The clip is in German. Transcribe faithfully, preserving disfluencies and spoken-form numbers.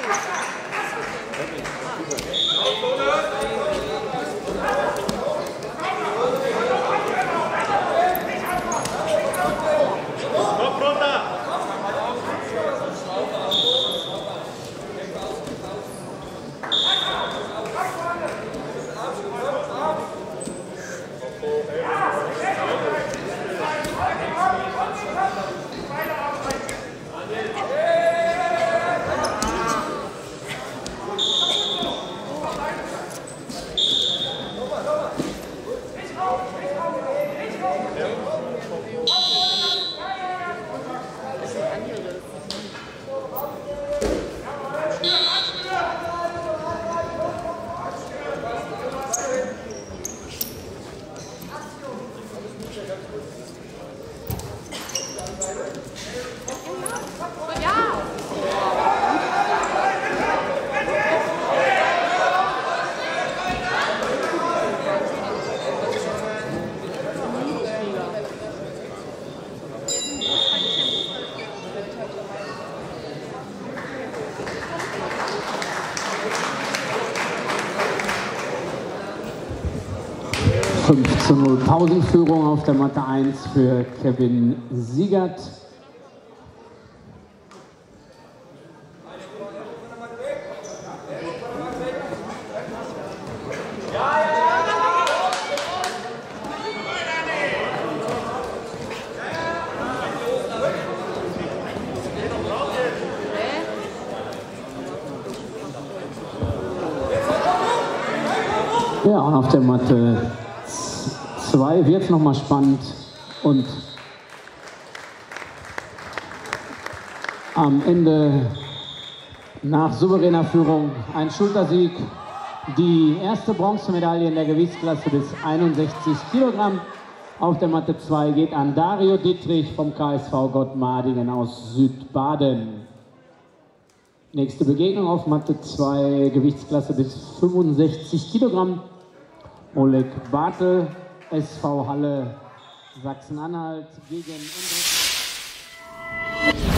fünf zu null Pausenführung auf der Matte eins für Kevin Siegert. Ja, und auf der Matte zwei wird es nochmal spannend und am Ende nach souveräner Führung ein Schultersieg. Die erste Bronzemedaille in der Gewichtsklasse bis einundsechzig Kilogramm auf der Matte zwei geht an Dario Dittrich vom K S V Gottmardingen aus Südbaden. Nächste Begegnung auf Matte zwei, Gewichtsklasse bis fünfundsechzig Kilogramm. Oleg Bartel, S V Halle Sachsen-Anhalt gegen Undrich.